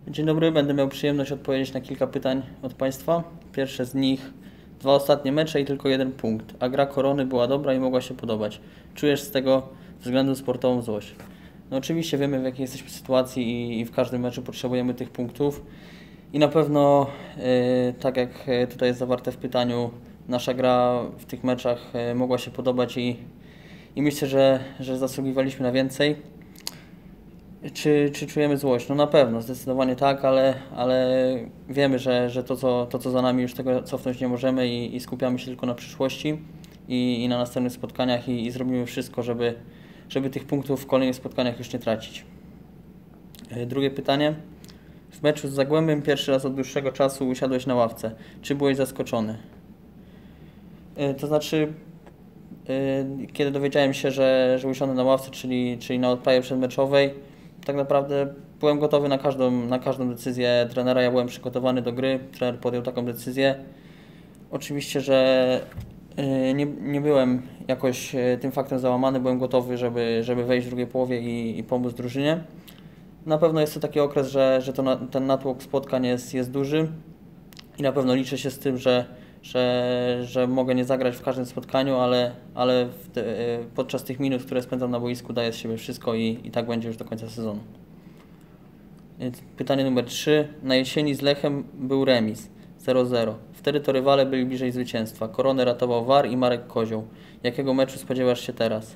Dzień dobry, będę miał przyjemność odpowiedzieć na kilka pytań od Państwa. Pierwsze z nich, 2 ostatnie mecze i tylko 1 punkt, a gra Korony była dobra i mogła się podobać. Czujesz z tego względu sportową złość? No oczywiście wiemy, w jakiej jesteśmy sytuacji i w każdym meczu potrzebujemy tych punktów. I na pewno, tak jak tutaj jest zawarte w pytaniu, nasza gra w tych meczach mogła się podobać i myślę, że zasługiwaliśmy na więcej. Czy czujemy złość? No na pewno, zdecydowanie tak, ale wiemy, że to co za nami już tego cofnąć nie możemy i skupiamy się tylko na przyszłości i na następnych spotkaniach i zrobimy wszystko, żeby tych punktów w kolejnych spotkaniach już nie tracić. Drugie pytanie. W meczu z Zagłębiem pierwszy raz od dłuższego czasu usiadłeś na ławce. Czy byłeś zaskoczony? To znaczy, kiedy dowiedziałem się, że usiądę na ławce, czyli na odprawie przedmeczowej, tak naprawdę byłem gotowy na każdą decyzję trenera, ja byłem przygotowany do gry, trener podjął taką decyzję. Oczywiście, że nie byłem jakoś tym faktem załamany, byłem gotowy, żeby wejść w drugiej połowie i pomóc drużynie. Na pewno jest to taki okres, że ten natłok spotkań jest duży i na pewno liczę się z tym, że mogę nie zagrać w każdym spotkaniu, ale podczas tych minut, które spędzam na boisku, daję z siebie wszystko i tak będzie już do końca sezonu. Pytanie numer 3. Na jesieni z Lechem był remis 0-0. Wtedy to rywale byli bliżej zwycięstwa. Koronę ratował VAR i Marek Kozioł. Jakiego meczu spodziewasz się teraz?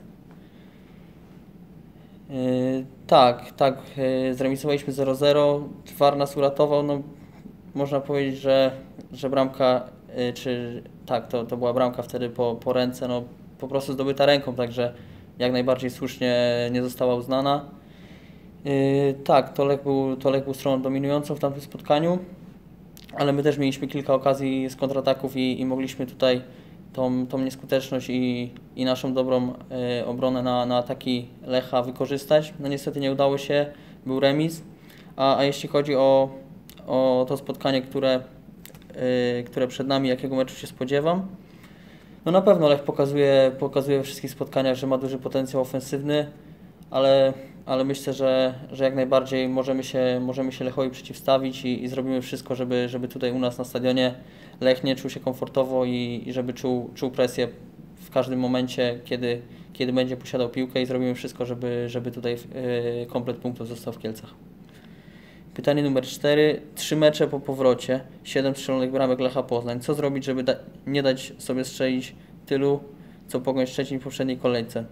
Tak, zremisowaliśmy 0-0. VAR nas uratował. No, można powiedzieć, że bramka, to była bramka wtedy po ręce, no po prostu zdobyta ręką, także jak najbardziej słusznie nie została uznana. Tak, to Lech był stroną dominującą w tamtym spotkaniu, ale my też mieliśmy kilka okazji z kontrataków i mogliśmy tutaj tą nieskuteczność i naszą dobrą obronę na ataki Lecha wykorzystać. No niestety nie udało się, był remis, a jeśli chodzi o to spotkanie, które przed nami, jakiego meczu się spodziewam, no na pewno Lech pokazuje we wszystkich spotkaniach, że ma duży potencjał ofensywny, ale myślę, że jak najbardziej możemy się Lechowi przeciwstawić i zrobimy wszystko, żeby tutaj u nas na stadionie Lech nie czuł się komfortowo i żeby czuł presję w każdym momencie, kiedy będzie posiadał piłkę i zrobimy wszystko, żeby tutaj komplet punktów został w Kielcach. Pytanie numer 4. 3 mecze po powrocie, 7 strzelonych bramek Lecha Poznań. Co zrobić, żeby nie dać sobie strzelić tylu, co Pogoń Szczecin w poprzedniej kolejce?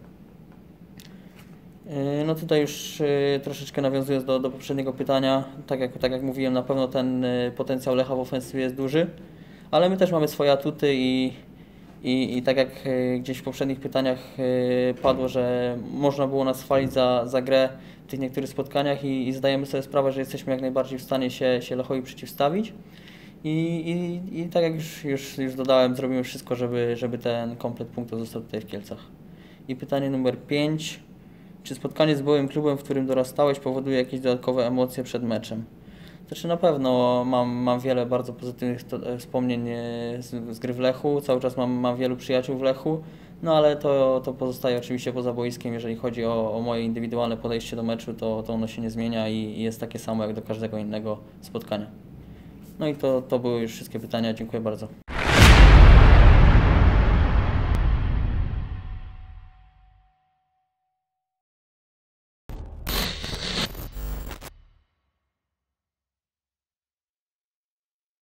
No tutaj już troszeczkę nawiązując do poprzedniego pytania, tak jak mówiłem, na pewno ten potencjał Lecha w ofensywie jest duży, ale my też mamy swoje atuty i tak jak gdzieś w poprzednich pytaniach padło, że można było nas chwalić za grę w tych niektórych spotkaniach i zdajemy sobie sprawę, że jesteśmy jak najbardziej w stanie się Lechowi przeciwstawić i tak jak już dodałem, zrobimy wszystko, żeby ten komplet punktów został tutaj w Kielcach. I pytanie numer 5. Czy spotkanie z byłym klubem, w którym dorastałeś, powoduje jakieś dodatkowe emocje przed meczem? Znaczy na pewno mam wiele bardzo pozytywnych wspomnień z gry w Lechu, cały czas mam wielu przyjaciół w Lechu, no ale to pozostaje oczywiście poza boiskiem, jeżeli chodzi o moje indywidualne podejście do meczu, to ono się nie zmienia i jest takie samo jak do każdego innego spotkania. No i to były już wszystkie pytania, dziękuję bardzo.